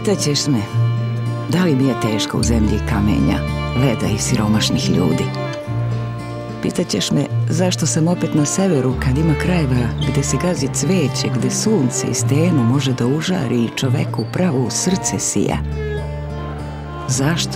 Pitaćeš me, da li mi je teško u zemlji kamenja, leda i siromašnih ljudi? Pitaćeš me zašto sam opet na severu kad ima krajeva gde se gazi cveće, gde sunce i stenu može da užari i čoveku pravo u srce sija. Zašto?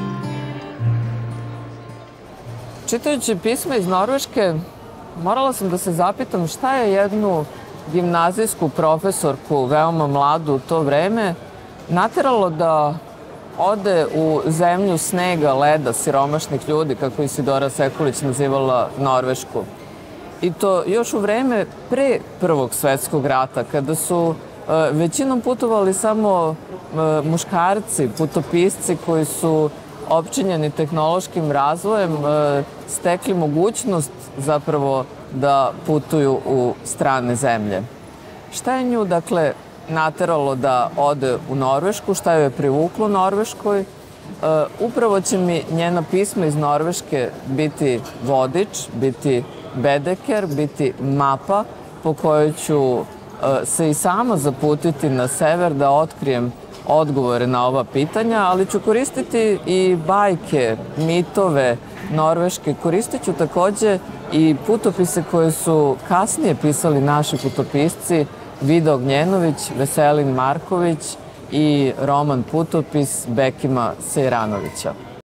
Čitajući pisma iz Norveške, morala sam da se zapitam šta je jednu gimnazijsku profesorku, veoma mladu u to vreme, nateralo da ode u zemlju snega, leda, siromašnih ljudi, kako Isidora Sekulić nazivala Norvešku. I to još u vreme pre Prvog svetskog rata, kada su većinom putovali samo muškarci, putopisci koji su opčinjeni tehnološkim razvojem, stekli mogućnost zapravo da putuju u strane zemlje. Šta je nju, dakle, nateralo da ode u Norvešku, šta joj je privuklo Norveškoj? Upravo će mi njena pisma iz Norveške biti vodič, biti bedeker, biti mapa po kojoj ću se i sama zaputiti na sever da otkrijem odgovore na ova pitanja, ali ću koristiti i bajke, mitove Norveške. Koristit ću takođe i putopise koje su kasnije pisali naši putopisci, Vida Ognjenović, Veselin Marković i roman Putopis Bekima Sejranovića.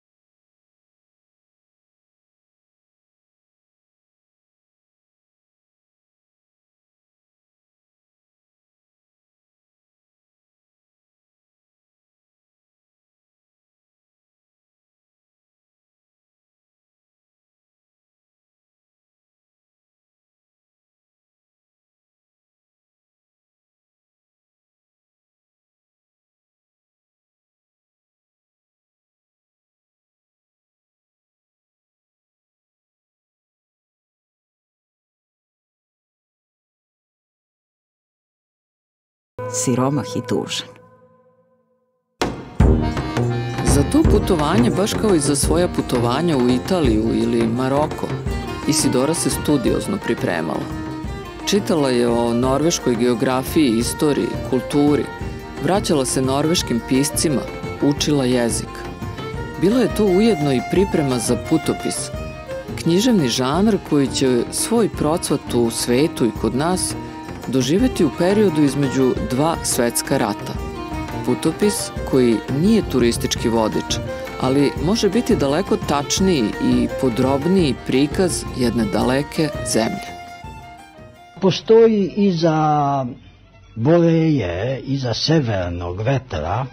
Siromah i tužan. Za to putovanje, baš kao i za svoja putovanja u Italiju ili Maroko, Isidora se studiozno pripremala. Čitala je o norveškoj geografiji, istoriji, kulturi, vraćala se norveškim piscima, učila jezik. Bila je to ujedno i priprema za putopis, književni žanr koji će svoj procvat u svetu i kod nas doživeti u periodu između dva svetska rata. Putopis koji nije turistički vodič, ali može biti daleko tačniji i podrobniji prikaz jedne daleke zemlje. Postoji iza boreje, iza severnog vetra,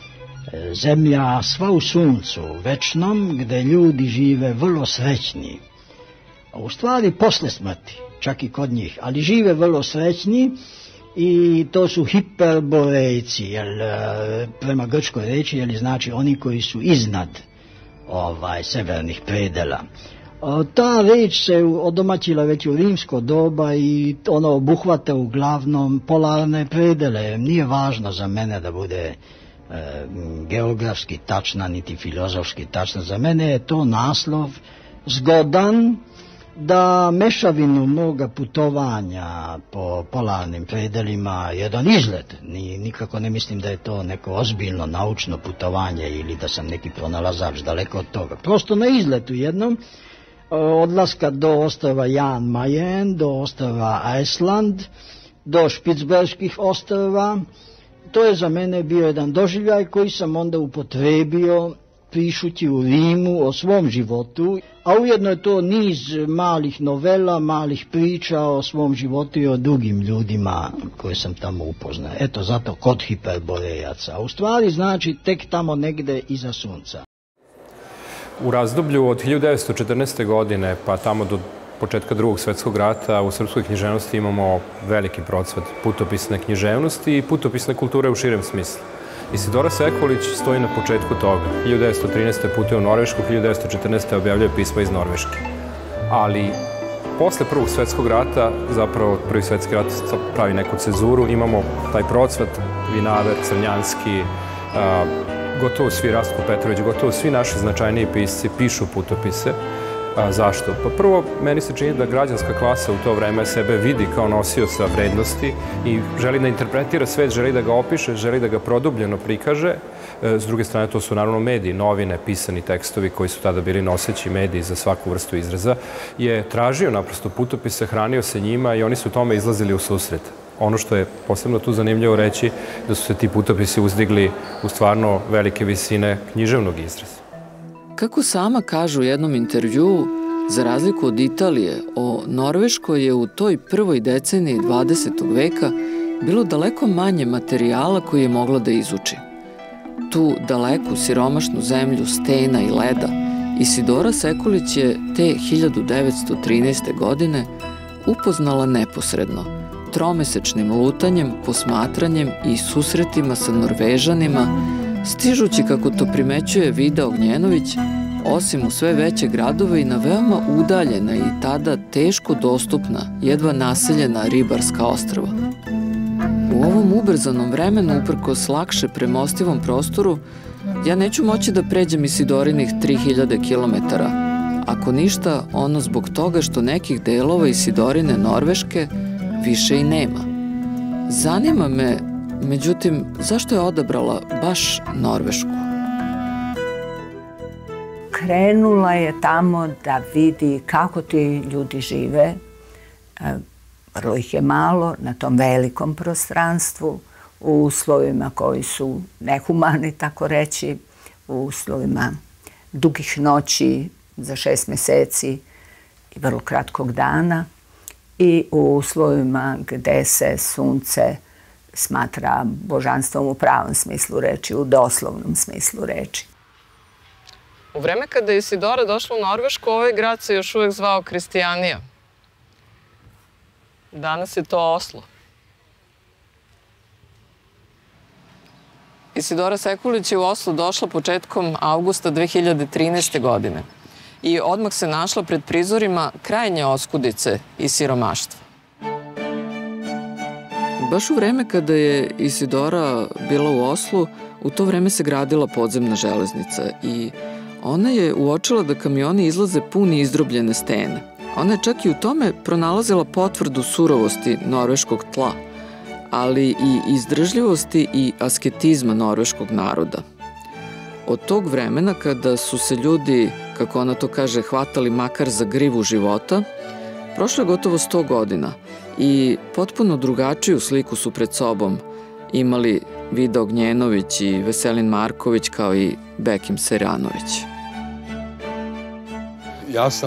zemlja sva u suncu večnom, gde ljudi žive vrlo srećni. U stvari posle smrti, čak i kod njih, ali žive vrlo srećni i to su hiperborejci, prema grčkoj reči, znači oni koji su iznad severnih predela. Ta reč se odomaćila već u rimsko doba i ono obuhvata uglavnom polarne predele. Nije važno za mene da bude geografski tačna, niti filozofski tačna. Za mene je to naslov zgodan da mešavinu moga putovanja po polarnim predelima, jedan izlet, nikako ne mislim da je to neko ozbiljno naučno putovanje ili da sam neki pronalazač, daleko od toga. Prosto na izletu jednom, odlaska do ostrva Jan Mayen, do ostrva Iceland, do Špicberških ostrva. To je za mene bio jedan doživljaj koji sam onda upotrebio pišući u Rimu o svom životu, a ujedno je to niz malih novela, malih priča o svom životu i o drugim ljudima koje sam tamo upoznao. Eto, zato kod hiperborejaca. U stvari znači tek tamo negde iza sunca. U razdoblju od 1914. godine pa tamo do početka Drugog svetskog rata u srpskoj književnosti imamo veliki procvat putopisne književnosti i putopisne kulture u širem smislu. Isidora Sekulić stoji na početku toga. 1913. putuje u Norvešku, 1914. objavljuje pisma iz Norveške. Ali posle Prvog svetskog rata, zapravo Prvi svetski rat pravi neku cezuru, imamo taj procvat, Vinaver, Crnjanski, gotovo svi, Rastko Petrović, gotovo svi naši značajniji pisci pišu putopise. Zašto? Pa prvo, meni se čini da građanska klasa u to vreme sebe vidi kao nosioca vrednosti i želi da interpretira svet, želi da ga opiše, želi da ga produbljeno prikaže. S druge strane, to su naravno mediji, novine, pisani tekstovi koji su tada bili noseći mediji za svaku vrstu izraza, je tražio naprosto putopise, hranio se njima i oni su tome izlazili u susret. Ono što je posebno tu zanimljivo reći, da su se ti putopisi uzdigli u stvarno velike visine književnog izraza. Kako sama kaže u jednom intervjuu, za razliku od Italije, o Norveškoj je u toj prvoj deceniji 20. veka bilo daleko manje materijala koji je mogla da izuči. Tu daleku siromašnu zemlju stena i leda Isidora Sekulić je te 1913. godine upoznala neposredno, tromesečnim lutanjem, posmatranjem i susretima sa Norvežanima, stižući, kako to primećuje Vida Ognjenović, osim u sve veće gradove i na veoma udaljena i tada teško dostupna, jedva naseljena ribarska ostrva. U ovom ubrzanom vremenu, uprkos lakše premostivom prostoru, ja neću moći da pređem Isidorinih 3000 kilometara, ako ništa, ono zbog toga što nekih delova Isidorine Norveške više i nema. Zanima me, međutim, zašto je odabrala baš Norvešku? Krenula je tamo da vidi kako ti ljudi žive. Vrlo ih je malo na tom velikom prostranstvu, u uslovima koji su nehumani, tako reći, u uslovima dugih noći za 6 meseci i vrlo kratkog dana i u uslovima gde se sunce smatra božanstvom u pravom smislu reči, u doslovnom smislu reči. U vreme kada je Isidora došla u Norvešku, ovaj grad se još uvek zvao Kristijanija. Danas je to Oslo. Isidora Sekulić je u Oslo došla početkom avgusta 2013. godine i odmah se našla pred prizorima krajnje oskudice i siromaštva. Baš u vreme kada je Isidora bila u Oslu, u to vreme se gradila podzemna železnica i ona je uočila da kamioni izlaze puni izdrobljene stene. Ona je čak i u tome pronalazila potvrdu surovosti norveškog tla, ali i izdržljivosti i asketizma norveškog naroda. Od tog vremena, kada su se ljudi, kako ona to kaže, hvatali makar za grivu života, prošlo je gotovo 100 godina i potpuno drugačiju sliku su pred sobom imali Vida Ognjenović i Veselin Marković, kao i Bekim Seranović. Ja sam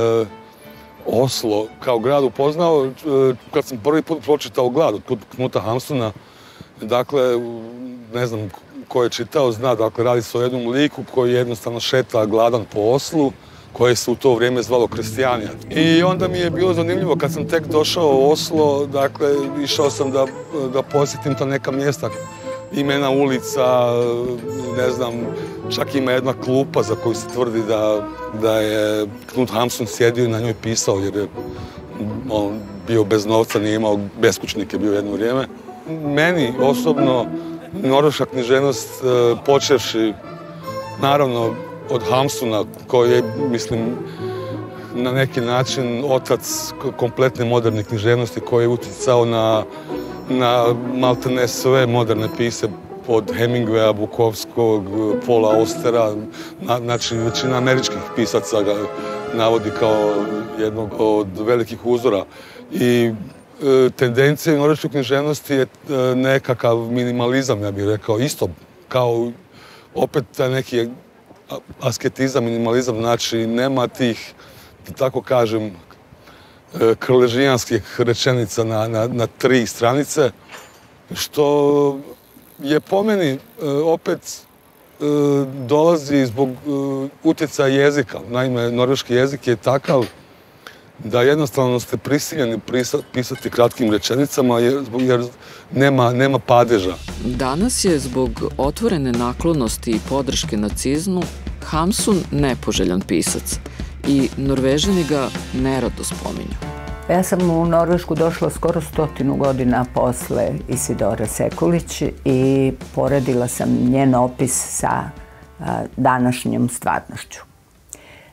Oslo kao grad upoznao kad sam prvi put pročitao Glad od Knuta Hamsuna. Dakle, ne znam ko je čitao, zna, dakle, radi se o jednom liku koji jednostavno šeta gladan po Oslu, koje se u to vrijeme zvalo Kristijanija. I onda mi je bilo zanimljivo kad sam tek došao u Oslo, dakle, išao sam da posjetim ta neka mjesta, imena ulica, ne znam, čak ima jedna klupa za koju se tvrdi da je Knut Hamsun sjedio i na njoj pisao, jer je on bio bez novca, nije imao, beskućnik je bio jedno vrijeme. Meni osobno norveška književnost, počevši naravno od Hamsuna, koji je, mislim, na neki način otac kompletne moderne književnosti, koji je utjecao na maltene sve moderne pise, od Hemingwaya, Bukovskog, Paula Austera, znači većina američkih pisaca ga navodi kao jednog od velikih uzora. I tendencija norveške književnosti je nekakav minimalizam, ja bih rekao, isto kao opet taj neki asketizam, minimalizam, znači nema tih, da tako kažem, krležijanskih rečenica na 3 stranice, što je po meni opet dolazi zbog utjecaja jezika. Naime, norveški jezik je takav da jednostavno ste prisiljeni pisati kratkim rečenicama jer nema padeža. Danas je zbog otvorene naklonosti i podrške nacizmu Hamsun nepoželjan pisac i Norvežani ga nerado spominju. Ja sam u Norvešku došla skoro 100 godina posle Isidore Sekulić i poredila sam njen opis sa današnjom stvarnošću.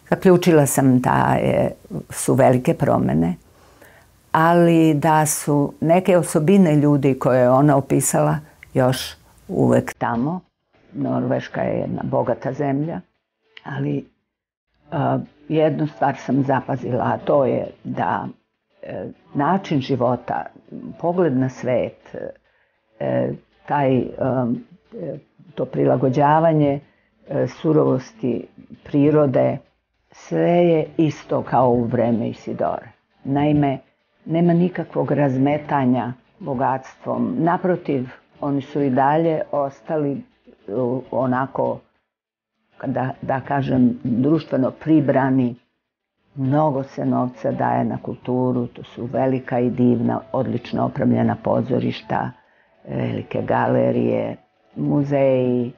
Zaključila sam da su velike promene, ali da su neke osobine ljudi koje je ona opisala još uvek tamo. Norveška je jedna bogata zemlja, ali jednu stvar sam zapazila, a to je da način života, pogled na svet, to prilagođavanje surovosti prirode, sve je isto kao u vreme Isidore. Naime, nema nikakvog razmetanja bogatstvom. Naprotiv, oni su i dalje ostali onako, da kažem, društveno pribrani. Mnogo se novca daje na kulturu, to su velika i divna, odlično opremljena pozorišta, velike galerije, muzeji.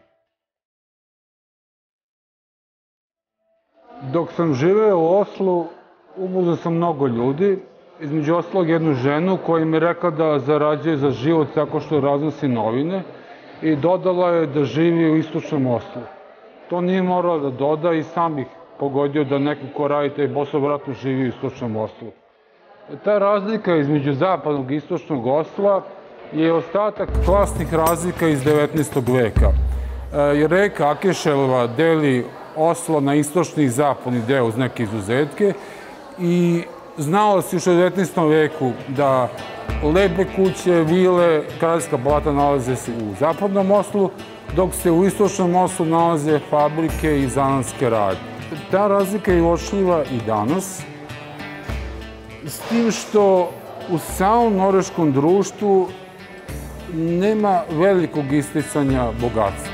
Dok sam živeo u Oslu, upoznao sam mnogo ljudi, između ostalog jednu ženu koja mi je rekla da zarađuje za život tako što raznosi novine i dodala je da živi u istočnom Oslu. To nije morala da doda i sam bih pogodio da neko ko radi taj posao vratno živi u istočnom Oslu. Ta razlika između zapadnog i istočnog Osla je ostatak klasnih razlika iz 19. veka. Reka Akešelva deli Oslo na istočni i zapadni deo uz neke izuzetke i znalo se još u 19. veku da lepe kuće, vile, kraljevska palata nalaze se u zapadnom Oslu, dok se u istočnom Oslu nalaze fabrike i zanatske radnje. Ta razlika je uočljiva i danas, s tim što u samom norveškom društvu nema velikog isticanja bogatstva.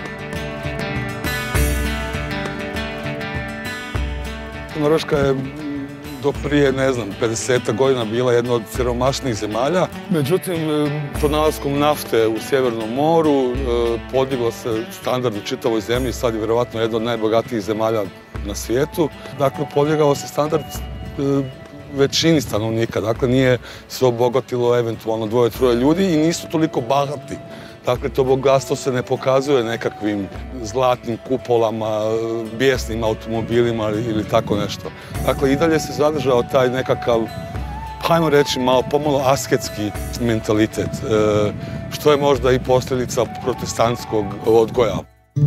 Norveška je do prije, 50 godina bila jedna od siromašnijih zemalja. Međutim, pronalaskom nafte u Sjevernom moru podiglo se standard u čitavoj zemlji, sad je vjerovatno jedna od najbogatijih zemalja na svijetu. Dakle, podigao se standard većini stanovnika, dakle nije se obogatilo eventualno 2-3 ljudi i nisu toliko bahati. Dakle, to bogatstvo se ne pokazuje nekakvim zlatnim kupolama, bijesnim automobilima ili tako nešto. Dakle, i dalje se zadržao taj nekakav, hajmo reći, pomalo asketski mentalitet, što je možda i posljedica protestantskog odgoja.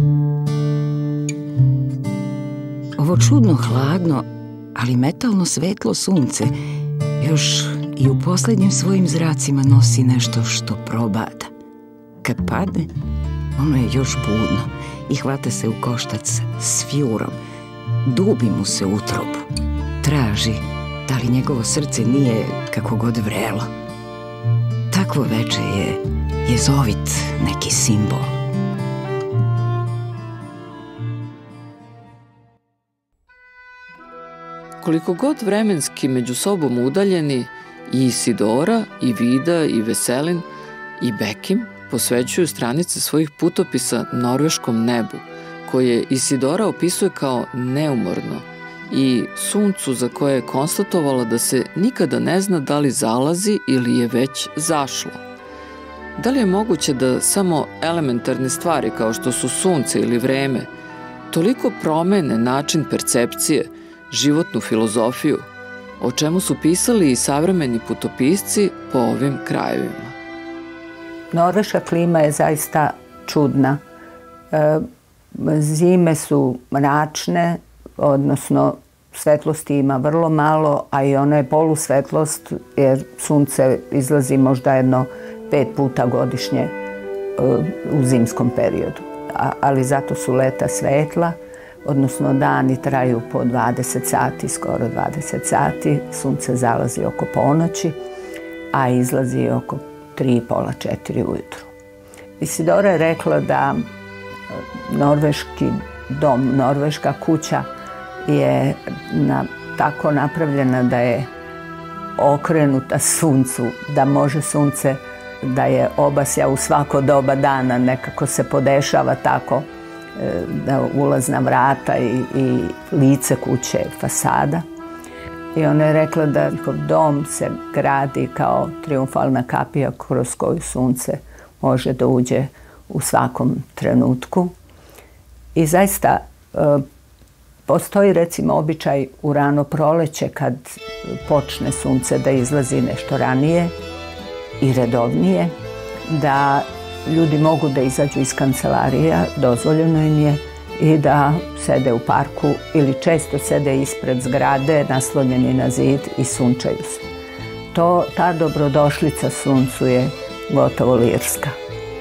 Ovo čudno hladno, ali metalno svetlo sunce još i u posljednjim svojim zracima nosi nešto što probada. Kad padne, ono je još budno i hvata se u koštac s fjurom. Dubi mu se u utrobu. Traži da li njegovo srce nije kako god vrelo. Takvo veče je jezovit neki simbol. Koliko god vremenski među sobom udaljeni, i Isidora, i Vida, i Veselin, i Bekim posvećuju stranice svojih putopisa norveškom nebu, koje Isidora opisuje kao neumorno, i suncu za koje je konstatovala da se nikada ne zna da li zalazi ili je već zašlo. Da li je moguće da samo elementarne stvari kao što su sunce ili vreme toliko promene način percepcije, životnu filozofiju, o čemu su pisali i savremeni putopisci po ovim krajevima? Norveška klima je zaista čudna. Zime su mračne, odnosno svetlosti ima vrlo malo, a i ona je polusvetlost jer sunce izlazi možda 5 puta godišnje u zimskom periodu. Ali zato su leta svetla, odnosno dani traju po 20 sati, skoro 20 sati. Sunce zalazi oko ponoći, a izlazi oko 3:30-4 ujutru. Isidora je rekla da norveški dom, norveška kuća je tako napravljena da je okrenuta suncu, da može sunce da je obasja u svako doba dana, nekako se podešava tako, da ulazna vrata i lice kuće, fasada. I ona je rekla da njihov dom se gradi kao trijumfalna kapija kroz koju sunce može da uđe u svakom trenutku. I zaista Postoji recimo običaj u rano proleće kad počne sunce da izlazi nešto ranije i redovnije, da ljudi mogu da izađu iz kancelarija, dozvoljeno im je, i da sede u parku ili često sede ispred zgrade naslonjeni na zid i sunčaju se. Ta dobrodošlica suncu je gotovo lirska.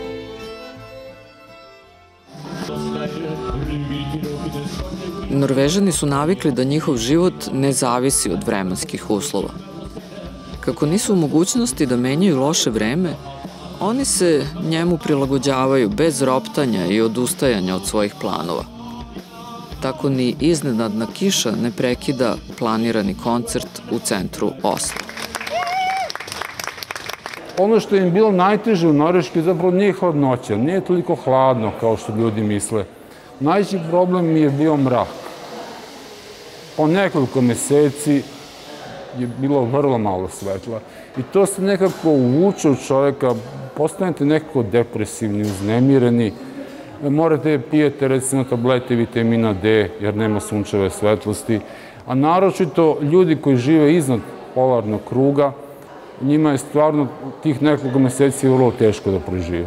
Norvežani su navikli da njihov život ne zavisi od vremenskih uslova. Kako nisu u mogućnosti da menjaju loše vreme, oni se njemu prilagođavaju bez roptanja i odustajanja od svojih planova. Tako ni iznenadna kiša ne prekida planirani koncert u centru Osla. Ono što im bilo najteže u Norveškoj zapravo nije hladnoća, nije toliko hladno kao što ljudi misle. Najveći problem mi je bio mrak. Po nekoliko meseci je bilo vrlo malo svetla. I to se nekako uvuče u čovjeka, postanete nekako depresivni, uznemireni. Morate pijete recimo tablete vitamina D jer nema sunčeve svetlosti. A naročito ljudi koji žive iznad polarnog kruga, njima je stvarno tih nekoliko meseci vrlo teško da prežive.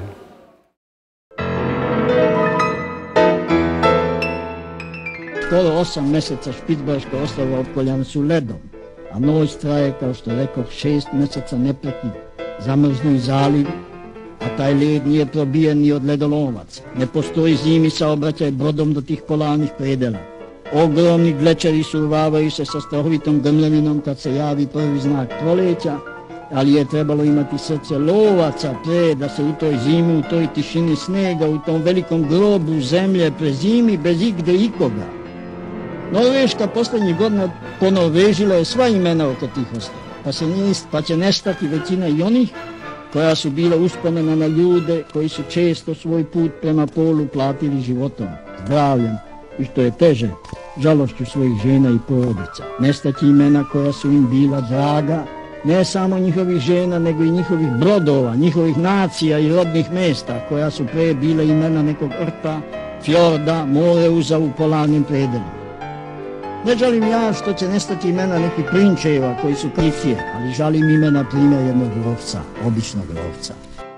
Skoro 8 meseca Špicberška ostrva opkoljena su ledom, a noć traje, kao što rekao, 6 meseca neprekidno. Zamrznu i zaliv, a taj led nije probijen ni od ledolomaca. Ne postoji zimi saobraćaj brodom do tih polarnih predela. Ogromni glečeri survavaju se sa strahovitom grmljavinom kad se javi prvi znak proleća, ali je trebalo imati srce lovaca pre da se u toj zimi, u toj tišini snega, u tom velikom grobu zemlje prezimi bez igde ikoga. Norveška poslednjih godina ponorvežila je sva imena oko tih ostrva, pa će nestati većina i onih koja su bila uspomena na ljude koji su često svoj put prema polu platili životom, zdravljem i što je teže, žalošću svojih žena i porodica. Nestati imena koja su im bila draga, ne samo njihovih žena, nego i njihovih brodova, njihovih nacija i rodnih mesta, koja su pre bile imena nekog rta, fjorda, moreuza u polarnim predelima. Ne žalim ja što će nestati imena nekih prinčeva koji su krivcije, ali žalim imena primjer jednog lovca, običnog lovca.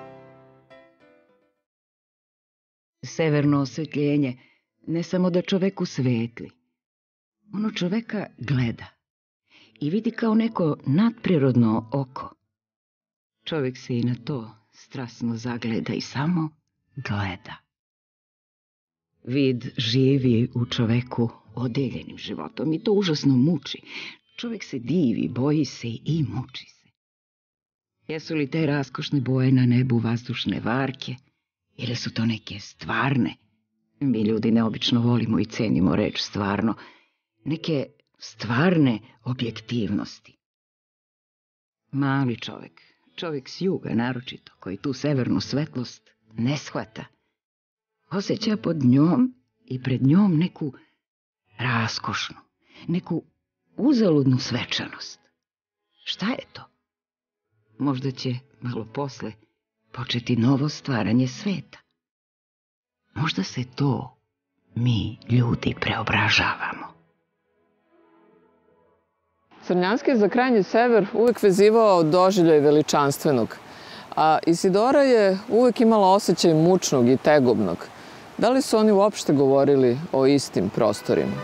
Severno osvetljenje ne samo da čoveku svetli, ono čoveka gleda i vidi kao neko nadprirodno oko. Čovek se i na to strasno zagleda i samo gleda. Vid živi u čoveku odeljenim životom i to užasno muči. Čovek se divi, boji se i muči se. Jesu li te raskošne boje na nebu vazdušne varke ili su to neke stvarne? Mi ljudi neobično volimo i cenimo reč stvarno. Neke stvarne objektivnosti. Mali čovek s juga naročito, koji tu severnu svetlost ne shvata, osjeća pod njom i pred njom neku raskošnu, neku uzaludnu svečanost. Šta je to? Možda će malo posle početi novo stvaranje sveta. Možda se to mi, ljudi, preobražavamo. Crnjanski je za krajnji sever uvek vezivao doživljaj veličanstvenog, a Isidora je uvek imala osjećaj mučnog i tegobnog. Da li su oni uopšte govorili o istim prostorima?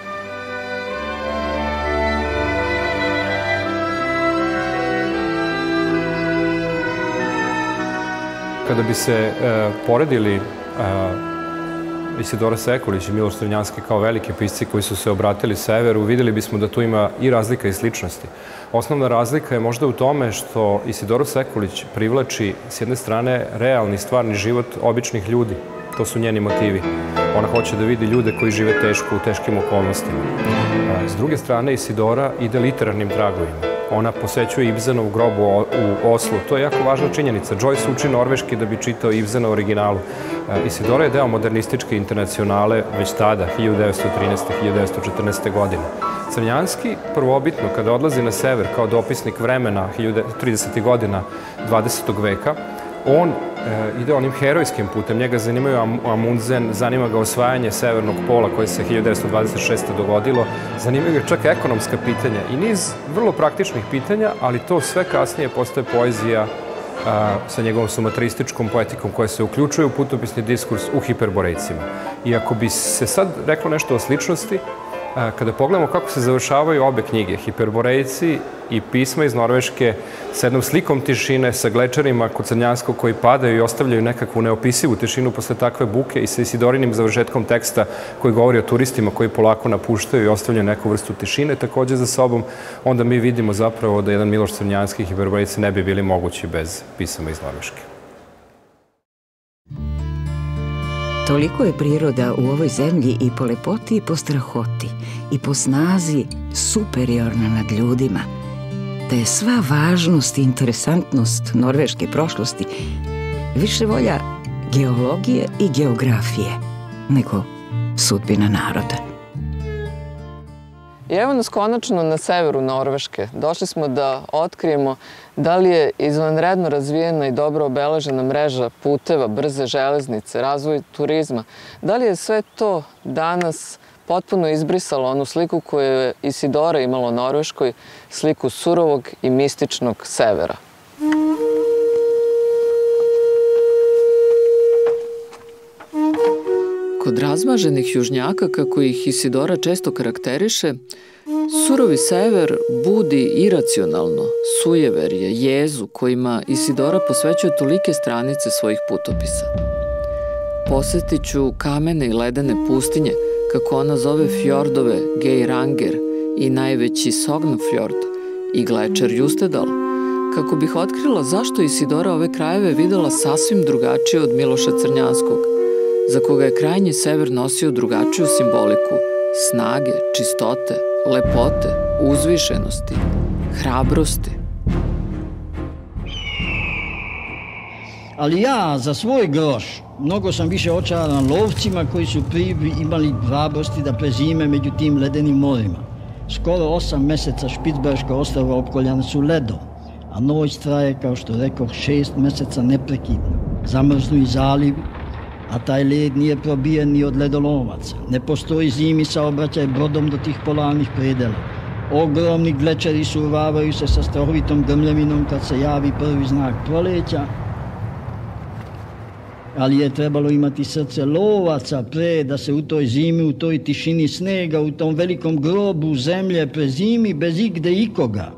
Kada bi se poredili Isidora Sekulić i Miloš Crnjanski kao veliki pisci koji su se obratili severu, videli bismo da tu ima i razlika i sličnosti. Osnovna razlika je možda u tome što Isidora Sekulić privlači s jedne strane realni, stvarni život običnih ljudi. To su njeni motivi. Ona hoće da vidi ljude koji žive teško u teškim okolnostima. S druge strane, Isidora ide literarnim tragovima. Ona posećuje Ibsenov grob u Oslu. To je jako važna činjenica. Joyce uči norveški da bi čitao Ibsena u originalu. Isidora je deo modernističke internacionale već tada, 1913-1914. godine. Crnjanski, prvobitno, kada odlazi na sever kao dopisnik vremena 30. godina 20. veka, on ide onim herojskim putem. Njega zanimaju Amundsen, zanima ga osvajanje severnog pola koje se 1926. dogodilo. Zanimaju ga čak ekonomska pitanja i niz vrlo praktičnih pitanja, ali to sve kasnije postaje poezija sa njegovom sumatrističkom poetikom koja se uključuje u putopisni diskurs u Hiperborejcima. I ako bi se sad reklo nešto o sličnosti, kada pogledamo kako se završavaju obe knjige, Hiperborejci i Pisma iz Norveške, sa jednom slikom tišine, sa glečerima kod Crnjanskog koji padaju i ostavljaju nekakvu neopisivu tišinu posle takve buke i sa Isidorinim završetkom teksta koji govori o turistima koji polako napuštaju i ostavljaju neku vrstu tišine takođe za sobom, onda mi vidimo zapravo da jedan Miloš Crnjanski i Hiperborejci ne bi bili mogući bez Pisama iz Norveške. Toliko je priroda u ovoj zemlji i po lepoti i po strahoti i po snazi superiorna nad ljudima, da je sva važnost i interesantnost norveške prošlosti više volja geologije i geografije nego sudbina naroda. I evo nas konačno na severu Norveške. Došli smo da otkrijemo da li je izvanredno razvijena i dobro obeležena mreža puteva, brze železnice, razvoj turizma. Da li je sve to danas potpuno izbrisalo onu sliku koju je Isidora imala o Norveškoj, sliku surovog i mističnog severa. Kod razmaženih južnjaka, kako ih Isidora često karakteriše, surovi sever budi iracionalno, sujeverje, jezu kojima Isidora posvećuje tolike stranice svojih putopisa. Posetit ću kamene i ledene pustinje, kako ona zove fjordove Geiranger i najveći Sognafjord i glečer Justedal, kako bih otkrila zašto Isidora ove krajeve videla sasvim drugačije od Miloša Crnjanskog, za koga je krajnji sever nosio drugačiju simboliku snage, čistote, lepote, uzvišenosti, hrabrosti. Ali ja, za svoj groš, mnogo sam više očaran lovcima koji su imali hrabrosti da prezime među tim ledenim morima. Skoro 8 meseca Špicberška ostrva opkoljana su ledom, a noć traje, kao što rekoh, 6 meseca neprekidno. Zamrznu i zalivi, a taj led nije probijen ni od ledolomaca. Ne postoji zimi saobraćaj brodom do tih polarnih predela. Ogromni glečeri survavaju se sa strahovitom grmljevinom kad se javi prvi znak proleća, ali je trebalo imati srce lovaca pre da se u toj zimi, u toj tišini snega, u tom velikom grobu zemlje prezimi bez igde ikoga.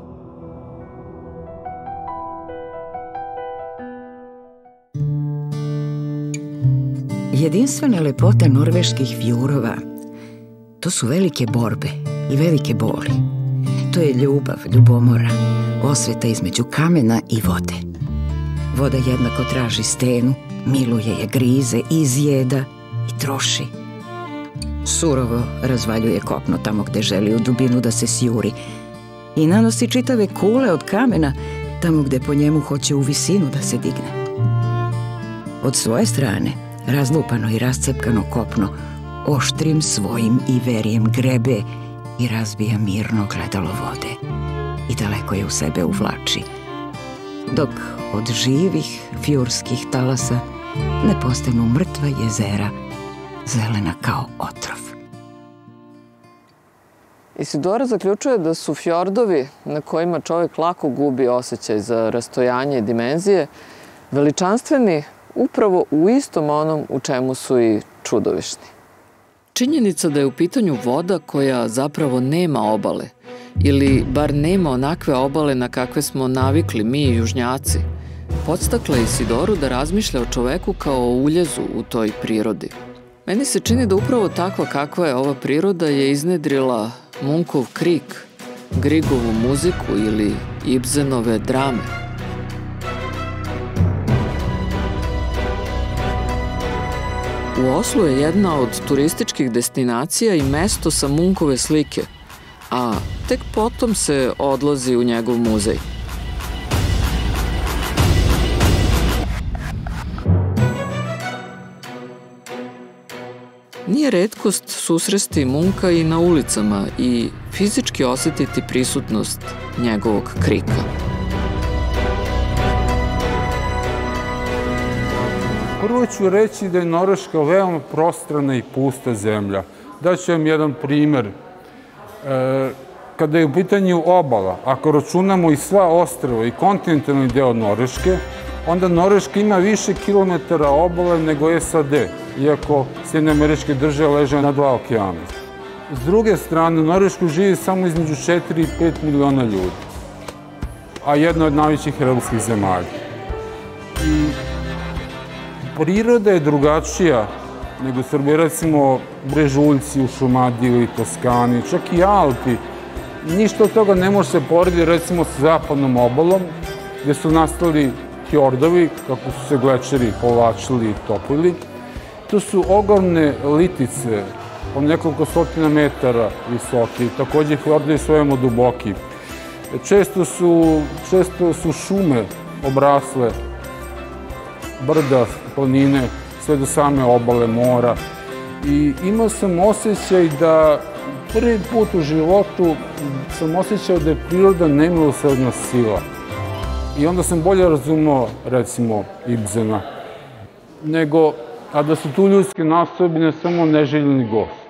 Jedinstvena lepota norveških fjurova, to su velike borbe i velike boli. To je ljubav, ljubomora, osveta između kamena i vode. Voda jednako traži stenu, miluje je, grize, izjeda i troši. Surovo razvaljuje kopno tamo gde želi u dubinu da se sjuri i nanosi čitave kule od kamena tamo gde po njemu hoće u visinu da se digne. Od svoje strane, razlupano i rascepkano kopno oštrim svojim i verijem grebe i razbija mirno gledalo vode i daleko je u sebe uvlači, dok od živih fjurskih talasa ne postanu mrtva jezera, zelena kao otrov. Isidora zaključuje da su fjordovi na kojima čovjek lako gubi osjećaj za rastojanje i dimenzije veličanstveni upravo u istom onom u čemu su i čudovišni. Činjenica da je u pitanju voda koja zapravo nema obale, ili bar nema onakve obale na kakve smo navikli mi južnjaci, podstakla je Isidoru da razmišlja o čoveku kao o uljezu u toj prirodi. Meni se čini da upravo takva kakva je ova priroda je iznedrila Munkov krik, Griegovu muziku ili Ibsenove drame. U Oslu je jedna od turističkih destinacija i mesto sa Munkove slike, a tek potom se odlazi u njegov muzej. Nije retkost susresti Munka i na ulicama i fizički osetiti prisutnost njegovog krika. Prvo ću reći da je Norveška veoma prostrana i pusta zemlja. Daću vam jedan primer. Kada je u pitanju obala, ako računamo i sva ostrva i kontinentalni deo Norveške, onda Norveška ima više kilometara obale nego SAD, iako Sjedinjene Američke Države leže na 2 okeana. S druge strane, u Norvešku živi samo između 4 i 5 miliona ljudi, a jedna od najvećih evropskih zemalja. I priroda je drugačija nego Srbije, recimo Brežuljci u Šumadiji ili Toskani, čak i Alpi. Ništa od toga ne može se porediti recimo sa zapadnom obalom, gde su nastali fjordovi, kako su se glečeri povlačili i topili. To su ogromne litice, po nekoliko stotina metara visoki, takođe fjordovi su veoma duboki. Često su šume obrasle, brda, planine, sve do same obale mora. I imao sam osjećaj da prvi put u životu sam osjećao da je priroda nemilosrdna sila. I onda sam bolje razumao, recimo, Ibsena, a da su tu ljudske nasobine samo neželjeni gost.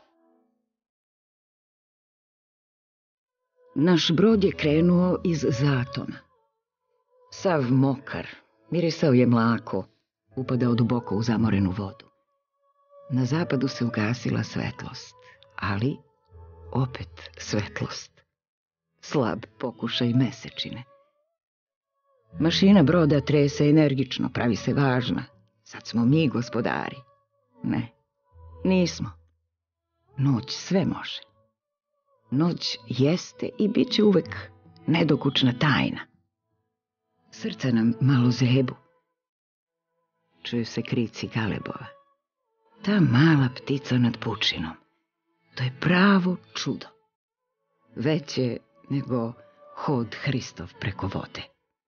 Naš brod je krenuo iz Zatona. Sav mokar, mirisao je mlako, upadao duboko u zamorenu vodu. Na zapadu se ugasila svetlost, ali opet svetlost. Slab pokušaj mesečine. Mašina broda trese energično, pravi se važna. Sad smo mi gospodari. Ne, nismo. Noć sve može. Noć jeste i bit će uvek nedokučna tajna. Srca nam malo zebu. Čuju se krici galebova. Ta mala ptica nad pučinom. To je pravo čudo. Veće nego hod Hristov preko vode.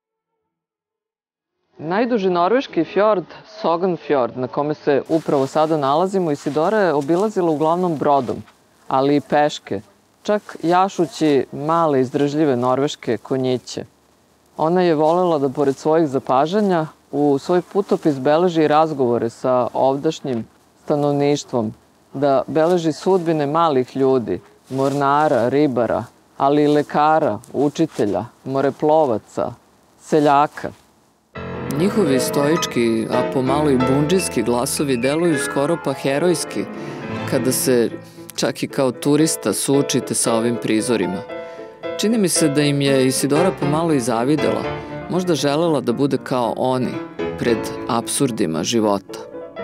Najduži norveški fjord, Sognfjord, na kome se upravo sada nalazimo, Isidora je obilazila uglavnom brodom, ali i peške, čak jašući male izdržljive norveške konjiće. Ona je volela da, pored svojih zapažanja, u svoj putopis beleži razgovore sa ovdašnjim stanovništvom, da beleži sudbine malih ljudi, mornara, ribara, ali i lekara, učitelja, moreplovaca, seljaka. Njihovi stoički, a pomalo i bundžijski glasovi deluju skoro pa herojski, kada se čak i kao turista suočite sa ovim prizorima. Čini mi se da im je Isidora pomalo i zavidela, možda želela da bude kao oni, pred apsurdima života.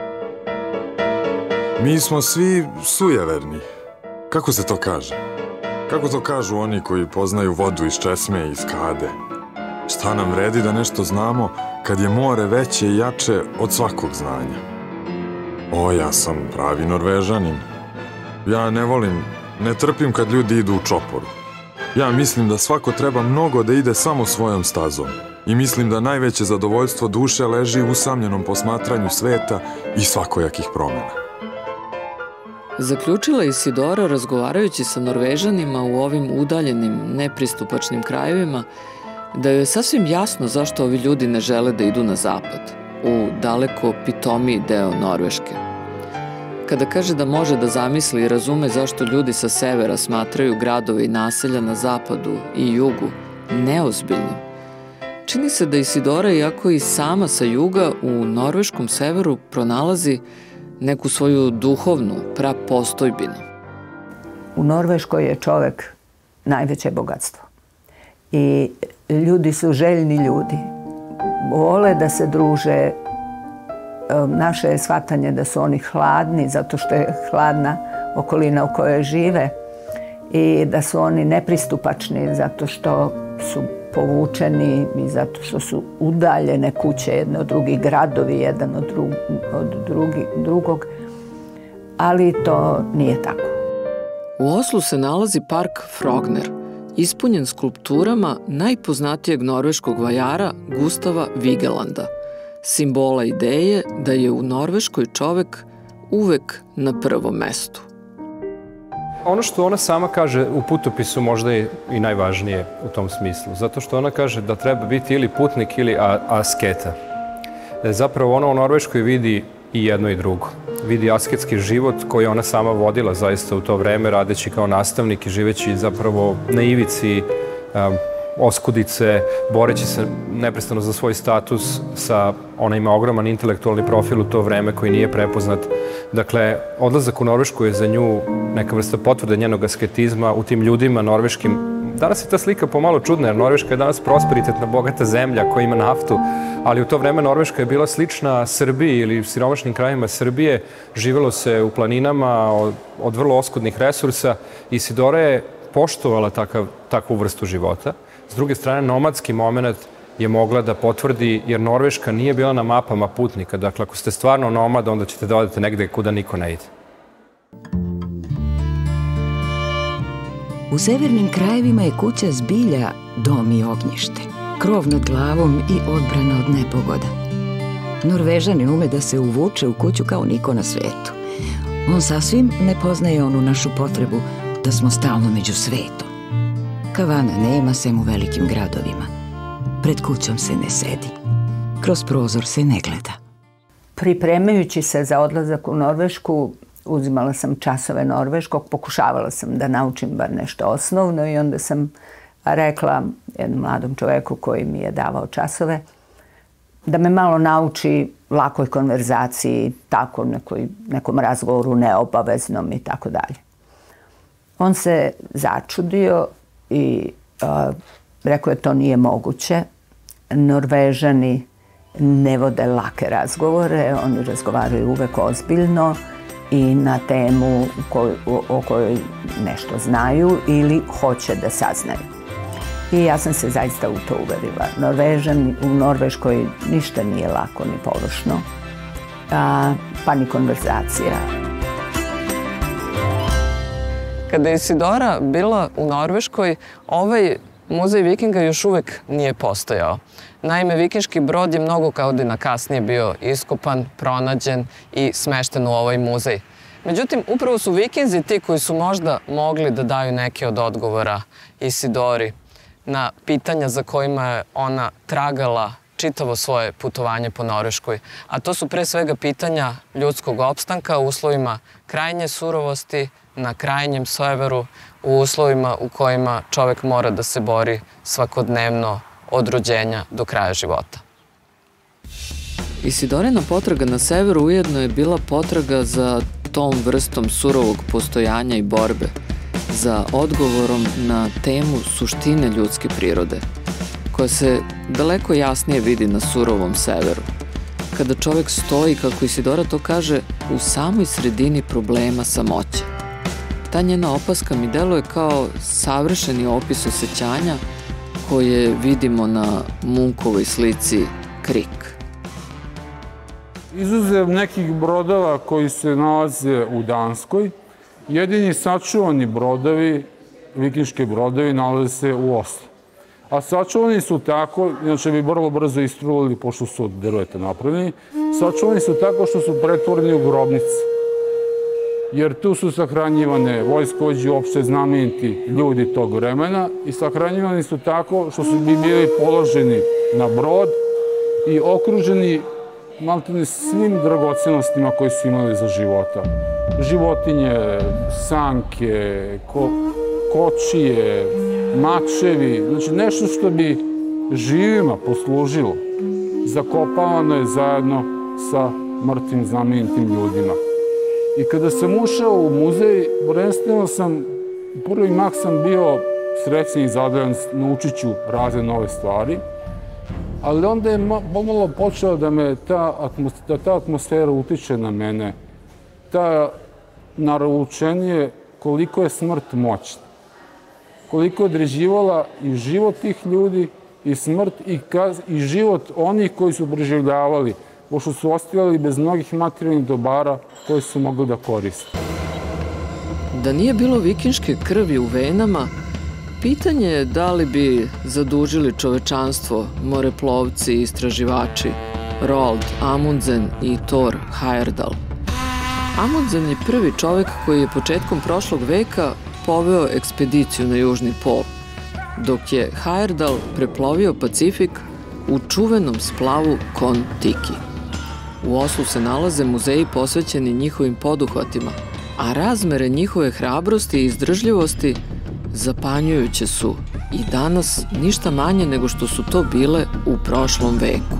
Mi smo svi sujeverni. Kako se to kaže? Kako to kažu oni koji poznaju vodu iz česme i iz kade? Šta nam vredi da nešto znamo kad je more veće i jače od svakog znanja? O, ja sam pravi Norvežanin. Ja ne trpim kad ljudi idu u čoporu. Ja mislim da svako treba mnogo da ide samo svojom stazom. I mislim da najveće zadovoljstvo duše leži u usamljenom posmatranju sveta i svakojakih promena. Zaključila Isidora razgovarajući sa Norvežanima u ovim udaljenim, nepristupačnim krajevima, da joj je sasvim jasno zašto ovi ljudi ne žele da idu na zapad, u daleko pitomiji deo Norveške. Kada kaže da može da zamisli i razume zašto ljudi sa severa smatraju gradove i naselja na zapadu i jugu neozbiljnim, čini se da Isidora, iako i sama sa juga, u norveškom severu pronalazi neku svoju duhovnu prapostojbinu. U Norveškoj je čovek najveće bogatstvo. I ljudi su željni ljudi. Vole da se druže. Naše je shvatanje da su oni hladni, zato što je hladna okolina u kojoj žive. I da su oni nepristupačni, zato što su povučeni i zato što su udaljene kuće jedne od drugih, gradovi jedan od drugog. Ali to nije tako. U Oslu se nalazi park Frogner, ispunjen skulpturama najpoznatijeg norveškog vajara Gustava Vigelanda, simbola ideje da je u Norveškoj čovek uvek na prvom mestu. Ono što ona sama kaže u putopisu možda je i najvažnije u tom smislu, zato što ona kaže da treba biti ili putnik ili asketa. zapravo ona u Norveškoj vidi i jedno i drugo. Vidi asketski život koji ona sama vodila zaista u to vreme, radeći kao nastavnik i živeći zapravo na ivici oskudice, boreći se neprestano za svoj status. Ona ima ogroman intelektualni profil u to vreme koji nije prepoznat. Dakle, odlazak u Norvešku je za nju neka vrsta potvrde njenog asketizma u tim ljudima norveškim. Danas je ta slika pomalo čudna, jer Norveška je danas prosperitetna, bogata zemlja koja ima naftu, ali u to vreme Norveška je bila slična Srbiji ili siromašnim krajima Srbije. Živelo se u planinama od vrlo oskudnih resursa. Isidora je poštovala takvu vrstu života. S druge strane, nomadski moment je mogla da potvrdi, jer Norveška nije bila na mapama putnika. Dakle, ako ste stvarno nomad, onda ćete da odete negde kuda niko ne ide. U severnim krajevima je kuća zbilja dom i ognjište, krov nad glavom i odbrana od nepogoda. Norvežanin ume da se uvuče u kuću kao niko na svetu. On sasvim ne poznaje onu našu potrebu da smo stalno među svetom. Kavana nema sem u velikim gradovima. Pred kućom se ne sedi. Kroz prozor se ne gleda. Pripremajući se za odlazak u Norvešku, uzimala sam časove norveškog, pokušavala sam da naučim bar nešto osnovno i onda sam rekla jednom mladom čoveku koji mi je davao časove da me malo nauči lakoj konverzaciji, tako nekom razgovoru neobaveznom i tako dalje. On se začudio i rekao je to nije moguće. Norvežani ne vode lake razgovore, oni razgovaraju uvek ozbiljno i na temu o kojoj nešto znaju ili hoće da saznaju. I ja sam se zaista u to uverila. U Norveškoj ništa nije lako ni površno, pa ni konverzacija. Kada je Isidora bila u Norveškoj, ovaj muzej vikinga još uvek nije postojao. Naime, vikinški brod je mnogo godina kasnije bio iskopan, pronađen i smešten u ovaj muzej. Međutim, upravo su vikinzi ti koji su možda mogli da daju neke od odgovora Isidori na pitanja za kojima je ona tragala čitavo svoje putovanje po Norveškoj. A to su pre svega pitanja ljudskog opstanka u uslovima krajnje surovosti, na krajnjem severu, u uslovima u kojima čovek mora da se bori svakodnevno od rođenja do kraja života. Isidorina potraga na severu ujedno je bila potraga za tom vrstom surovog postojanja i borbe, za odgovorom na temu suštine ljudske prirode, koja se daleko jasnije vidi na surovom severu. Kada čovek stoji, kako Isidora to kaže, u samoj sredini problema samoće. Ta njena opaska mi deluje kao savršeni opis osjećanja koje vidimo na Munkovoj slici Krik. Izuzev nekih brodova koji se nalaze u Danskoj, jedini sačuvani brodovi, vikinški brodovi, nalaze se u Oslu. A sačuvani su tako, inače bi vrlo brzo istrulili, pošto su od drveta napravljeni, sačuvani su tako što su pretvoreni u grobnice. Jer tu su sahranjivane vojskovođe, opšte znameniti ljudi tog vremena i sahranjivani su tako što su bili položeni na brod i okruženi maltene svim dragocenostima koje su imali za života. Životinje, sanke, kočije, mačevi, znači nešto što bi živima poslužilo. Zakopavano je zajedno sa mrtvim znamenitim ljudima. I kada sam ušao u muzej, prvenstveno sam, prvi mah sam bio srećan i zadovoljan, naučit ću razne nove stvari, ali onda je pomalo počelo da me ta atmosfera utiče na mene, ta naručenje koliko je smrt moćna, koliko je određivala i život tih ljudi, i smrt, i život onih koji su preživljavali, pošto su ostajali bez mnogih materijalnih dobara koje su mogli da koriste. Da nije bilo vikinške krvi u venama, pitanje je da li bi zadužili čovečanstvo moreplovci i istraživači Roald Amundsen i Thor Heyerdahl. Amundsen je prvi čovek koji je početkom prošlog veka poveo ekspediciju na južni pol, dok je Heyerdahl preplovio Pacifik u čuvenom splavu Kon-Tiki. U Oslu se nalaze muzeji posvećeni njihovim poduhvatima, a razmere njihove hrabrosti i izdržljivosti zapanjujuće su i danas ništa manje nego što su to bile u prošlom veku.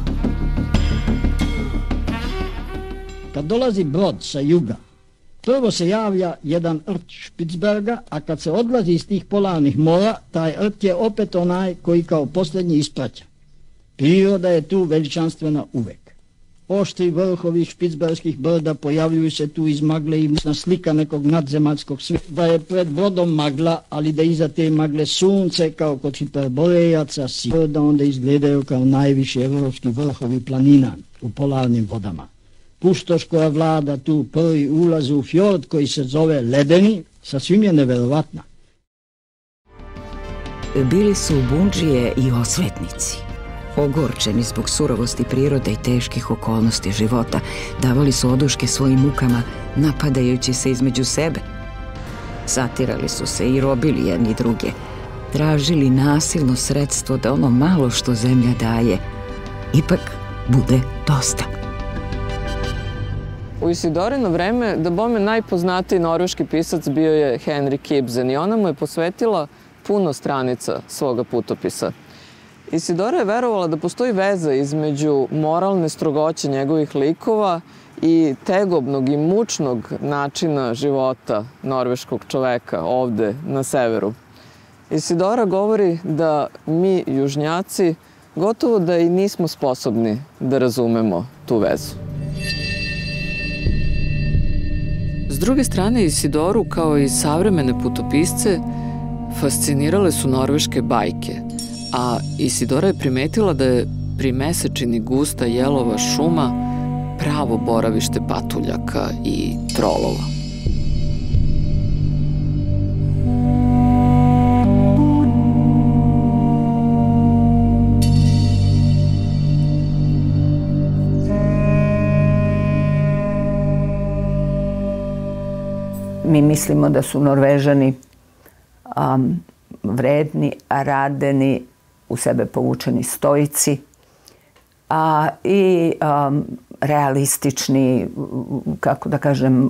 Kad dolazi brod sa juga, prvo se javlja jedan rt Špicberga, a kad se odlazi iz tih polarnih mora, taj rt je opet onaj koji kao posljednji ispraća. Priroda je tu veličanstvena uvek. Oštri vrhovi špicberskih brda pojavljuju se tu iz magle i slika nekog nadzemaljskog svijeta. Da je pred brodom magla, ali da iza te magle sunce kao kod hiperborejaca, da onda izgledaju kao najviši evropski vrhovi planina u polarnim vodama. Pustoš koja vlada tu, prvi ulaz u fjord koji se zove Ledeni, sasvim je neverovatna. Bili su bundžije i osvetnici. Ogorčeni zbog surovosti prirode i teških okolnosti života, davali su oduške svojim mukama, napadajući se između sebe. Satirali su se i robili jedni druge, tražili nasilno sredstvo da ono malo što zemlja daje ipak bude dosta. U Isidorino vreme, da bome najpoznatiji norveški pisac bio je Henrik Ibsen i ona mu je posvetila puno stranica svoga putopisa. Isidora je verovala da postoji veza između moralne strogoće njegovih likova i tegobnog i mučnog načina života norveškog čoveka ovde na severu. Isidora govori da mi, južnjaci, gotovo da i nismo sposobni da razumemo tu vezu. S druge strane, Isidoru, kao i savremene putopisce, fascinirale su norveške bajke, a Isidora je primetila da je pri Mesečini gusta jelova šuma pravo boravište patuljaka i trolova. Mi mislimo da su Norvežani vredni, radeni, u sebe povučeni stoici i realistični, kako da kažem,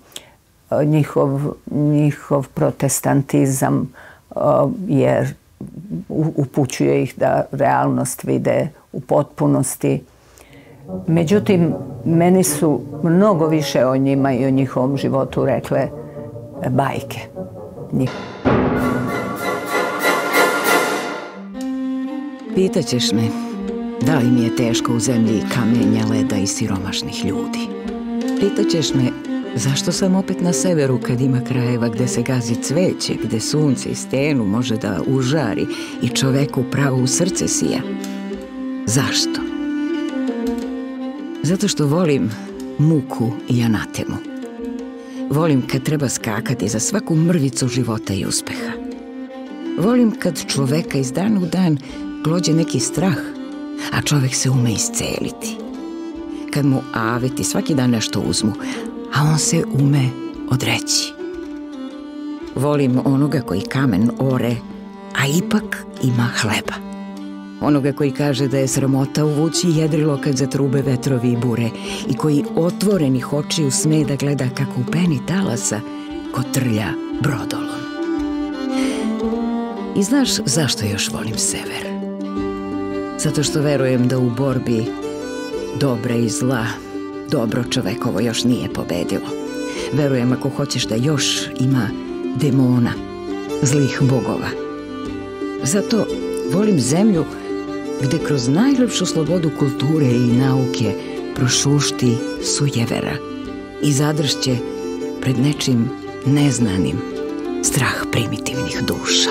njihov protestantizam jer upućuje ih da realnost vide u potpunosti. Međutim, meni su mnogo više o njima i o njihovom životu rekle bajke. Pitaćeš me, da li mi je teško u zemlji kamenja, leda i siromašnih ljudi? Pitaćeš me, zašto sam opet na severu kad ima krajeva gde se gazi cveće, gde sunce i stenu može da užari i čoveku pravo u srce sija? Zašto? Zato što volim muku i anatemu. Volim kad treba skakati za svaku mrvicu života i uspeha. Volim kad čoveka iz dana u dan glođe neki strah, a čovek se ume isceliti. Kad mu aveti svaki dan nešto uzmu, a on se ume odreći. Volim onoga koji kamen ore, a ipak ima hleba. Onoga koji kaže da je sramota uvući jedrilo kad zatrube vetrovi i bure i koji otvorenih očiju sme da gleda kako u peni talasa kotrlja brodolom. I znaš zašto još volim sever? Zato što verujem da u borbi dobra i zla dobro čovekovo još nije pobedilo. Verujem ako hoćeš da još ima demona, zlih bogova. Zato volim zemlju gde kroz najlepšu slobodu kulture i nauke prošušti sujevera i zadršće pred nečim neznanim strah primitivnih duša.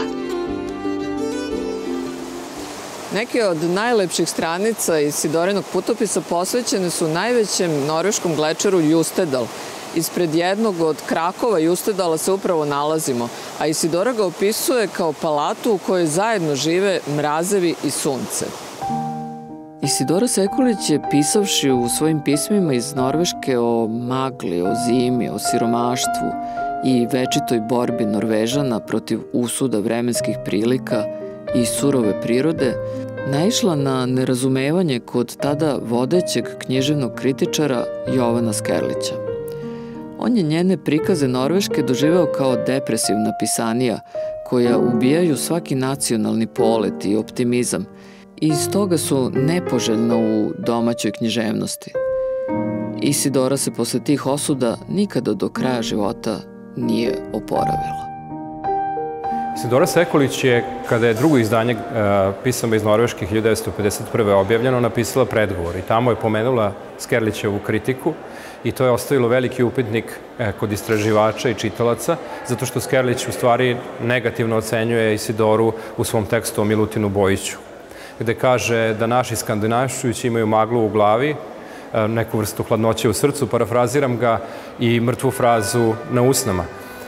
Neke od najlepših stranica Isidorinog putopisa posvećene su najvećem norveškom glečeru Justedal. Ispred jednog od krakova Justedala se upravo nalazimo, a Isidora ga opisuje kao palatu u kojoj zajedno žive mrazevi i sunce. Isidora Sekulić je, pisavši u svojim pismima iz Norveške o magli, o zimi, o siromaštvu i večitoj borbi Norvežana protiv usuda vremenskih prilika i surove prirode, naišla na nerazumevanje kod tada vodećeg književnog kritičara Jovana Skerlića. On je njene prikaze Norveške doživeo kao depresivna pisanija koja ubijaju svaki nacionalni polet i optimizam i iz toga su nepoželjna u domaćoj književnosti. Isidora se posle tih osuda nikada do kraja života nije oporavila. Isidora Sekulić je, kada je drugo izdanje Pisama iz Norveške 1951. objavljeno, napisala predgovor i tamo je pomenula Skerlićevu kritiku i to je ostavilo veliki upitnik kod istraživača i čitalaca, zato što Skerlić u stvari negativno ocenjuje Isidoru u svom tekstu o Milutinu Bojiću, gde kaže da naši skandinavšćujući imaju maglu u glavi, neku vrstu hladnoće u srcu, parafraziram ga, i mrtvu frazu na usnama.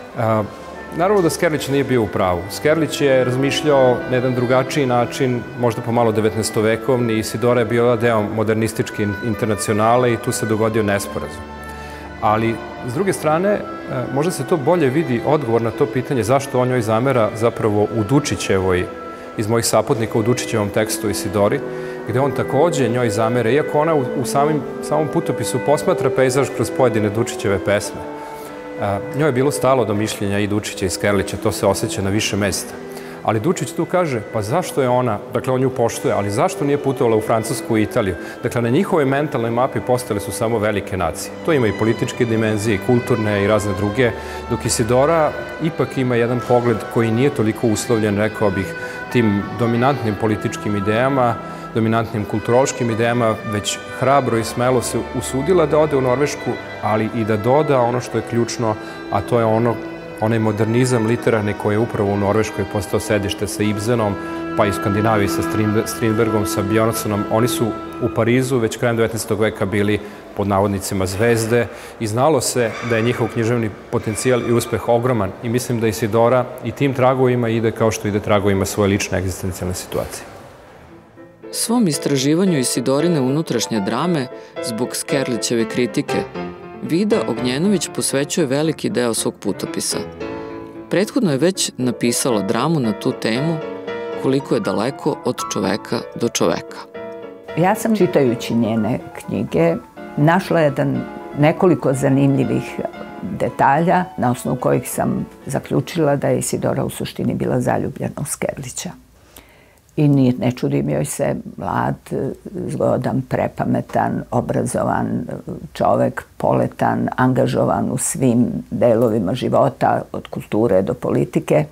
Naravno da Skerlić nije bio u pravu. Skerlić je razmišljao na jedan drugačiji način, možda pomalo 19. Isidora je bila deo modernističke internacionale i tu se dogodio nesporazum. Ali, s druge strane, možda se to bolje vidi odgovor na to pitanje zašto on njoj zamera zapravo u Dučićevoj, iz mojih saputnika u Dučićevom tekstu Isidori, gde on takođe njoj zamere, iako ona u samom putopisu posmatra pejzaž kroz pojedine Dučićeve pesme. Njoj je bilo stalo do mišljenja i Dučića i Skerlića, to se osjeća na više mesta. Ali Dučić tu kaže, pa zašto je ona, dakle on nju poštuje, ali zašto nije putovala u Francusku i Italiju? Dakle, na njihovoj mentalnoj mapi postale su samo velike nacije. To ima i političke dimenzije, i kulturne i razne druge, dok Isidora ipak ima jedan pogled koji nije toliko uslovljen, rekao bih, tim dominantnim političkim idejama, dominantnim kulturološkim idejama, već hrabro i smelo se usudila da ode u Norvešku, ali i da doda ono što je ključno, a to je onaj modernizam literarni koji je upravo u Norveškoj postao sedište sa Ibsenom, pa i u Skandinaviji sa Strindbergom, sa Bjørnsonom. Oni su u Parizu već krajem 19. veka bili pod navodnicima zvezde i znalo se da je njihov književni potencijal i uspeh ogroman i mislim da Isidora i tim tragovima ide kao što ide tragovima svoje lične egzistencijalne situacije. Svom istraživanju Isidorine unutrašnje drame zbog Skerlićeve kritike Vida Ognjenović posvećuje veliki deo svog putopisa. Prethodno je već napisala dramu na tu temu Koliko je daleko od čoveka do čoveka. Ja sam čitajući njene knjige našla nekoliko zanimljivih detalja na osnovu kojih sam zaključila da je Isidora u suštini bila zaljubljena u Skerlića. I ne čudim joj se, mlad, zgodan, prepametan, obrazovan čovek, poletan, angažovan u svim delovima života, od kulture do politike.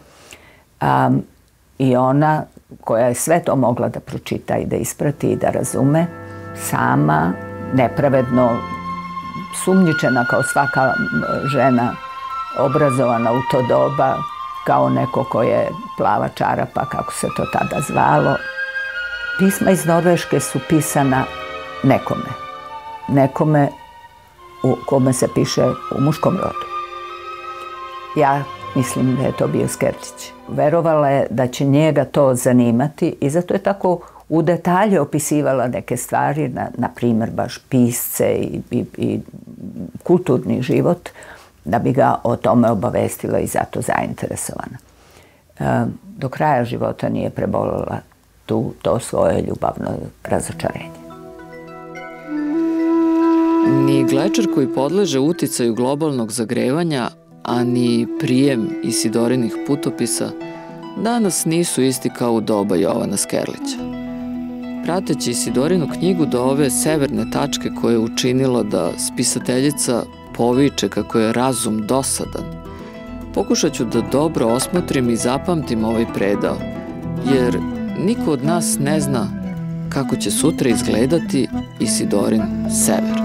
I ona koja je sve to mogla da pročita i da isprati i da razume, sama, nepravedno sumnjičena kao svaka žena obrazovana u to doba, kao neko ko je plava čarapa, kako se to tada zvalo. Pisma iz Norveške su pisana nekome. Nekome u kome se piše u muškom rodu. Ja mislim da je to bio Skerlić. Verovala je da će njega to zanimati i zato je tako u detalje opisivala neke stvari, na primjer baš pisce i kulturni život, da bi ga o tome obavestila i zato zainteresovana. Do kraja života nije prebolela to svoje ljubavno razočarenje. Ni Glečer koji podleže uticaju globalnog zagrevanja, a ni prijem Isidorinih putopisa danas nisu isti kao u doba Jovana Skerlića. Prateći Isidorinu knjigu do ove severne tačke koje je učinila da spisateljica poviče kako je razum dosadan, pokušat ću da dobro osmotrim i zapamtim ovaj predao, jer niko od nas ne zna kako će sutra izgledati Isidorin sever.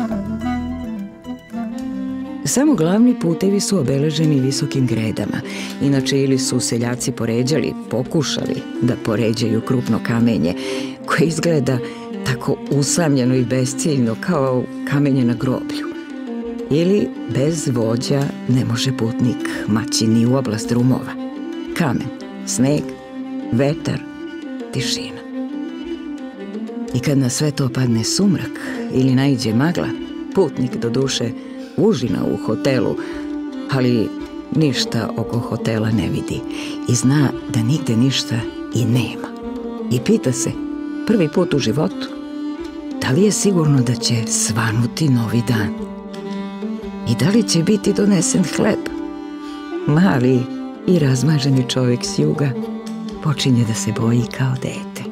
Samo glavni putevi su obeleženi visokim gredama. Inače, ili su seljaci pokušali da poređaju krupno kamenje, koje izgleda tako usamljeno i besciljno kao kamenje na groblju. Ili bez vođa ne može putnik maći ni u oblast drumova. Kamen, sneg, vetar, tišina. I kad na sve to padne sumrak ili naiđe magla, putnik do duše užina u hotelu, ali ništa oko hotela ne vidi i zna da nigde ništa i nema. i pita se, prvi put u životu, da li je sigurno da će svanuti novi dan i da li će biti donesen hleb. Mali i razmaženi čovjek s juga počinje da se boji kao dete.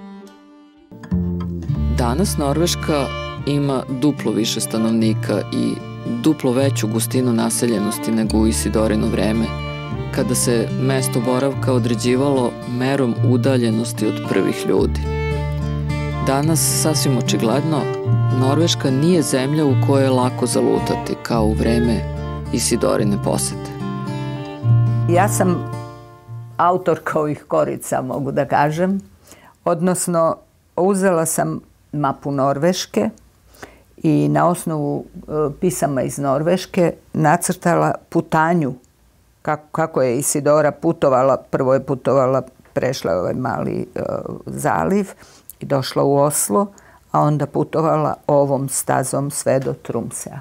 Danas Norveška ima duplo više stanovnika i duplo veću gustinu naseljenosti nego u Isidorino vreme, kada se mesto boravka određivalo merom udaljenosti od prvih ljudi. Danas, sasvim očigledno, Norveška nije zemlja u kojoj je lako zalutati, kao u vreme Isidorine posete. Ja sam autorka ovih korica, mogu da kažem. Odnosno, uzela sam mapu Norveške i na osnovu pisama iz Norveške nacrtala putanju kako je Isidora putovala. Prvo je putovala, prešla ovaj mali zaliv i došla u Oslo, a onda putovala ovom stazom sve do Trumsea.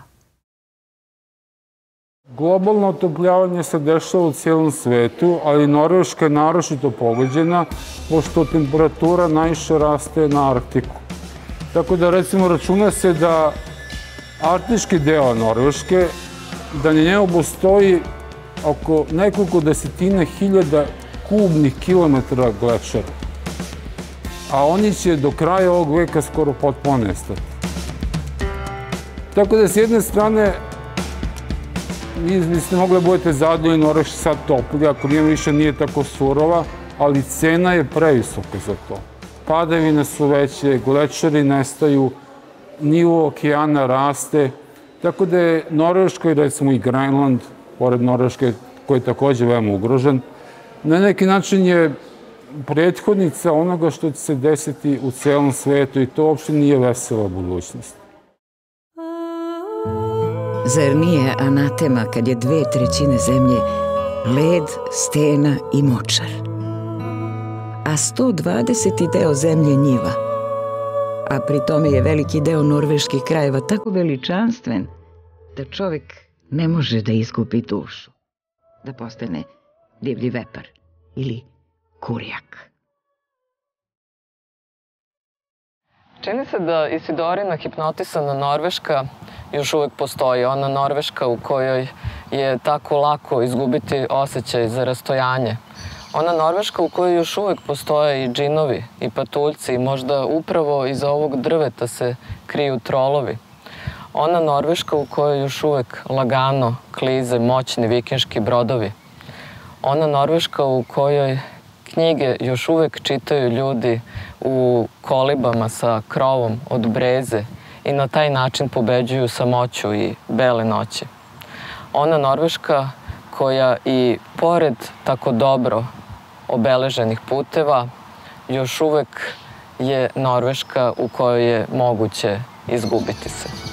Globalno otopljavanje se dešava u cijelom svetu, ali Norveška je naročito pogođena, pošto temperatura najviše raste na Arktiku. Tako da, recimo, računa se da arktički deo Norveške, da na njemu postoji oko nekoliko desetina hiljada kubnih kilometara glečera. A oni će do kraja ovog veka skoro potpuno nestati. Tako da, s jedne strane, vi biste mogli da budete zadovoljni, Norveška sad toplija, ako više nije tako surova, ali cena je previsoka za to. Padavine su veće, glečeri nestaju, nivo okeana raste, tako da je Norveška i recimo i Grenland, pored Norveške, koji je takođe veoma ugrožen, na neki način je prethodnica onoga što će se desiti u celom svetu i to uopšte nije vesela budućnost. Zar nije anatema kad je 2/3 zemlje led, stena i močar, a 120. deo zemlje njiva, a pri tome je veliki deo norveških krajeva tako veličanstven da čovjek ne može da izgubi dušu, da postane divlji vepar ili kurjak. Čini se da Isidorina hipnotisana Norveška još uvek postoji. Ona Norveška u kojoj je tako lako izgubiti osjećaj za rastojanje. Ona Norveška u kojoj još uvek postoje i džinovi i patuljci i možda upravo iza ovog drveta se kriju trolovi. Ona Norveška u kojoj još uvek lagano klize moćni vikinški brodovi. Ona Norveška u kojoj knjige još uvek čitaju ljudi u kolibama sa krovom od breze i na taj način pobeđuju samoću i bele noći. Ona Norveška koja i pored tako dobro obeleženih puteva još uvek je Norveška u kojoj je moguće izgubiti se.